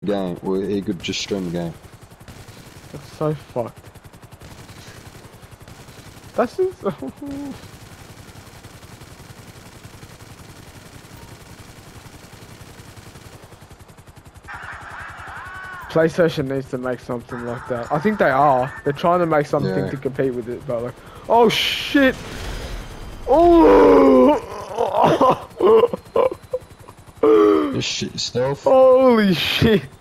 game, or he could just stream the game. That's so fucked. That's just... PlayStation needs to make something like that. I think they are. They're trying to make something to compete with it, but like... Oh shit! Oh! Just shit yourself. Holy shit!